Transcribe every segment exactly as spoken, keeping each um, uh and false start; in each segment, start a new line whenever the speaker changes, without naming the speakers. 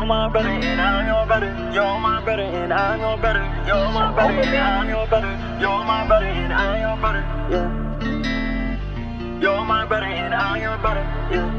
my brother and I'm your brother. You're my brother and I'm your brother. You're my brother and I'm your brother. You're my brother and I'm your brother. Yeah. You're my brother and I'm your brother. Yeah.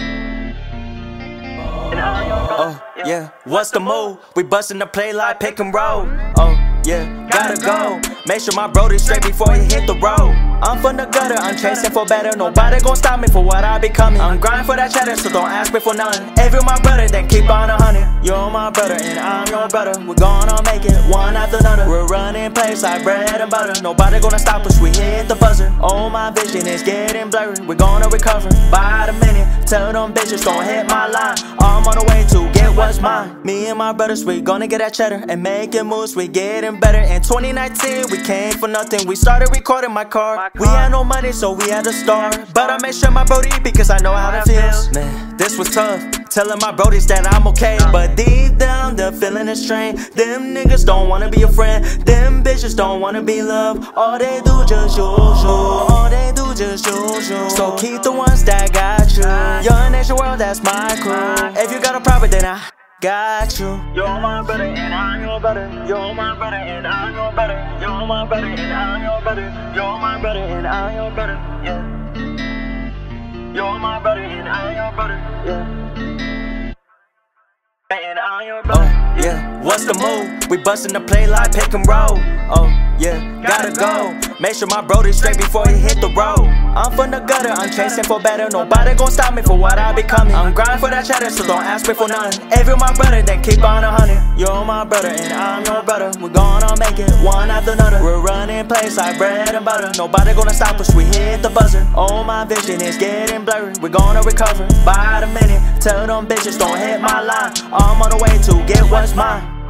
Oh, yeah, what's the move? We bustin' the play like pick and roll. Oh, yeah, gotta go. Make sure my brody's straight before he hit the road. I'm from the gutter, I'm chasing for better. Nobody gon' stop me for what I becoming. I'm grinding for that cheddar, so don't ask me for nothing. If you're my brother, then keep on a hundred. You're my brother and I'm your brother. We're gonna make it one after another. We're running plays like bread and butter. Nobody gonna stop us, we hit the buzzer. Oh, my vision is getting blurry. We're gonna recover by the minute. Tell them bitches don't hit my line. I'm on the way to get what's mine. Me and my brothers, we gonna get that cheddar and making moves, we getting better. In twenty nineteen, we came for nothing. We started recording my car. We had no money, so we had to start. But I made sure my brody eat because I know how that feels. Man, this was tough, telling my brodies that I'm okay. But deep down, the feeling is strained. Them niggas don't wanna be a friend. Them bitches don't wanna be loved. All they do just use you. All they do just use you. So keep the ones that got you. Young nation world, that's my crew. If you got a problem, then I got you.
You're my brother and I'm your brother. You're my brother and I'm your brother. You're my brother and I'm your brother. You're my brother and I'm your brother. Yeah. You're my brother and I'm your brother. Yeah. And I'm your brother.
Oh, yeah, what's the move? We bustin' the play like pick and roll. Oh, yeah, gotta go. Make sure my brody's straight before he hit the road. I'm from the gutter, I'm chasing for better. Nobody gon' stop me for what I becoming. I'm grinding for that cheddar, so don't ask me for nothing. If you're my brother, then keep on a hundred. You're my brother and I'm your brother. We're gonna make it one after another. We're running plays like bread and butter. Nobody gonna stop us, we hit the buzzer. Oh, my vision is getting blurry. We're gonna recover by the minute. Tell them bitches don't hit my line. I'm on the way to get what's mine.